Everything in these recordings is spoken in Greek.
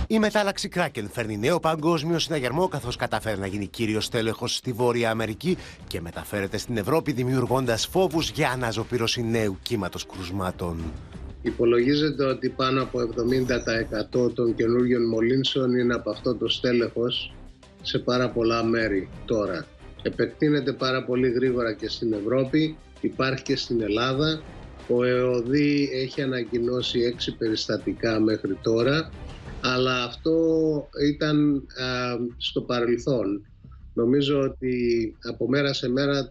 Η μετάλλαξη Kraken φέρνει νέο παγκόσμιο συναγερμό, καθώς καταφέρει να γίνει κύριος τέλεχος στη Βόρεια Αμερική και μεταφέρεται στην Ευρώπη, δημιουργώντας φόβους για αναζωπήρωση νέου κύματος κρουσμάτων. Υπολογίζεται ότι πάνω από 70% των καινούργιων μολύνσεων είναι από αυτό το στέλεχος σε πάρα πολλά μέρη τώρα. Επεκτείνεται πάρα πολύ γρήγορα και στην Ευρώπη, υπάρχει και στην Ελλάδα. Ο ΕΟΔΗ έχει ανακοινώσει 6 περιστατικά μέχρι τώρα, αλλά αυτό ήταν στο παρελθόν. Νομίζω ότι από μέρα σε μέρα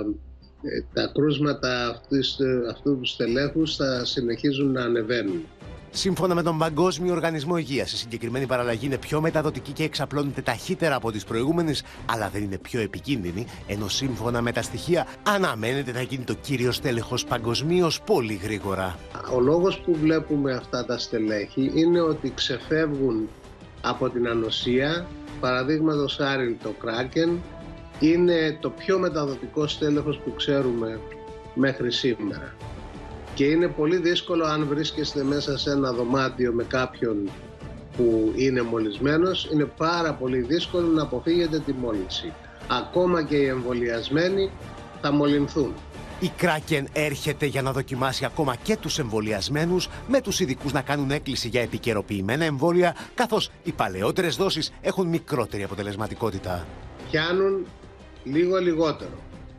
τα κρούσματα αυτού του στελέχους θα συνεχίζουν να ανεβαίνουν. Σύμφωνα με τον Παγκόσμιο Οργανισμό Υγείας, η συγκεκριμένη παραλλαγή είναι πιο μεταδοτική και εξαπλώνεται ταχύτερα από τις προηγούμενες, αλλά δεν είναι πιο επικίνδυνη, ενώ σύμφωνα με τα στοιχεία αναμένεται να γίνει το κύριος τέλεχος παγκοσμίως πολύ γρήγορα. Ο λόγος που βλέπουμε αυτά τα στελέχη είναι ότι ξεφεύγουν από την ανοσία. Παραδείγματος χάρη το Kraken είναι το πιο μεταδοτικό στέλεχος που ξέρουμε μέχρι σήμερα. Και είναι πολύ δύσκολο, αν βρίσκεστε μέσα σε ένα δωμάτιο με κάποιον που είναι μολυσμένος, είναι πάρα πολύ δύσκολο να αποφύγετε τη μόλυνση. Ακόμα και οι εμβολιασμένοι θα μολυνθούν. Η Kraken έρχεται για να δοκιμάσει ακόμα και τους εμβολιασμένους, με τους ειδικούς να κάνουν έκκληση για επικαιροποιημένα εμβόλια, καθώς οι παλαιότερες δόσεις έχουν μικρότερη αποτελεσματικότητα. Πιάνουν λίγο λιγότερο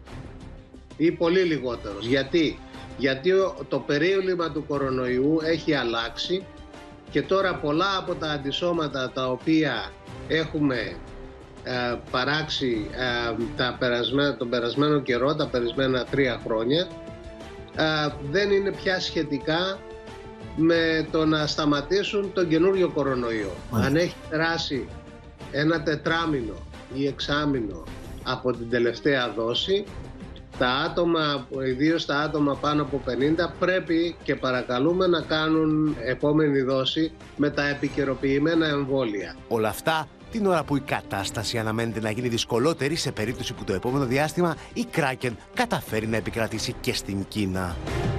ή πολύ λιγότερο. Γιατί το περίβλημα του κορονοϊού έχει αλλάξει και τώρα πολλά από τα αντισώματα τα οποία έχουμε παράξει τον περασμένο καιρό, τα περασμένα 3 χρόνια, δεν είναι πια σχετικά με το να σταματήσουν τον καινούριο κορονοϊό. Αν έχει περάσει ένα 4μήνο ή 6μήνο από την τελευταία δόση, τα άτομα, ιδίως τα άτομα πάνω από 50, πρέπει και παρακαλούμε να κάνουν επόμενη δόση με τα επικαιροποιημένα εμβόλια. Όλα αυτά την ώρα που η κατάσταση αναμένεται να γίνει δυσκολότερη, σε περίπτωση που το επόμενο διάστημα η Kraken καταφέρει να επικρατήσει και στην Κίνα.